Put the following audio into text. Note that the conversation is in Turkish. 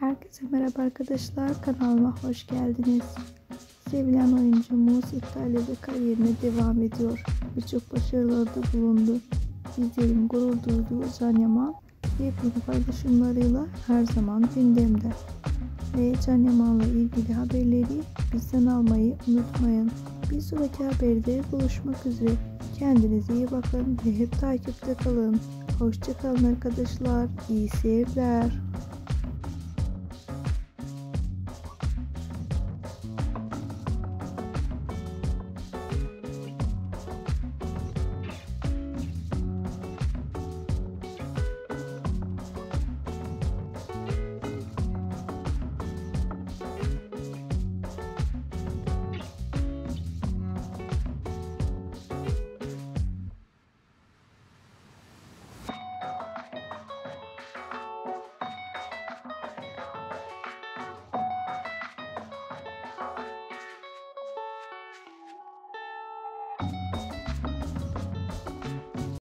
Herkese merhaba arkadaşlar, kanalıma hoş geldiniz. Sevilen oyuncumuz İtalya'da kariyerine devam ediyor. Birçok başarılarda bulundu. Bizlerin gurur duyduğu Can Yaman yepyeni paylaşımlarıyla her zaman gündemde. Ve Can Yaman'la ilgili haberleri bizden almayı unutmayın. Bir sonraki haberde buluşmak üzere. Kendinize iyi bakın ve hep takipte kalın. Hoşça kalın arkadaşlar. İyi seyirler.